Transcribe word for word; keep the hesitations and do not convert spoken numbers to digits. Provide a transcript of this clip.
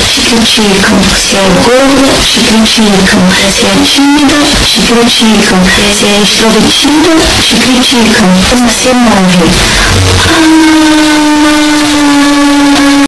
te criticam. Se é gorda, te criticam. Se é tímida, te criticam. Se é extrovertida, te criticam. Você morre. Ah,